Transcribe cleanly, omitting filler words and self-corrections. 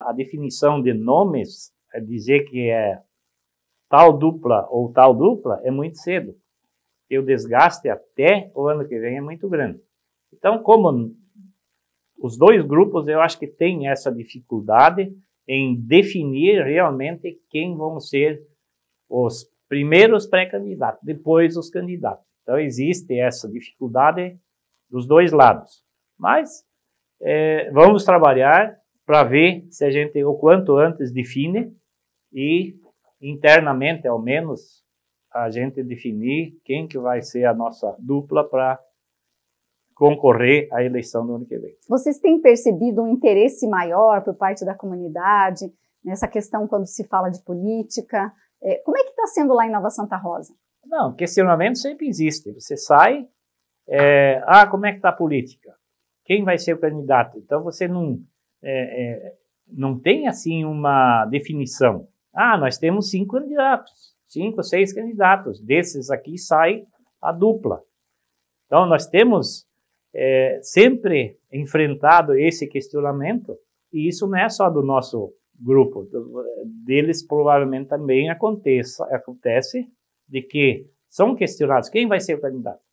a definição de nomes, dizer que é tal dupla ou tal dupla, é muito cedo. E o desgaste até o ano que vem é muito grande. Então, como os dois grupos, eu acho que tem essa dificuldade em definir realmente quem vão ser os primeiros pré-candidatos, depois os candidatos. Então, existe essa dificuldade dos dois lados. Mas vamos trabalhar para ver se a gente, o quanto antes, define e internamente, ao menos, a gente definir quem que vai ser a nossa dupla para concorrer à eleição do ano que vem. Vocês têm percebido um interesse maior por parte da comunidade nessa questão quando se fala de política? Como é que está sendo lá em Nova Santa Rosa? Não, questionamento sempre existe. Você sai, como é que está a política? Quem vai ser o candidato? Então você não tem assim uma definição. Nós temos 5 candidatos, 5 ou 6 candidatos. Desses aqui sai a dupla. Então nós temos sempre enfrentado esse questionamento, e isso não é só do nosso grupo, deles provavelmente também acontece de que são questionados, quem vai ser o candidato?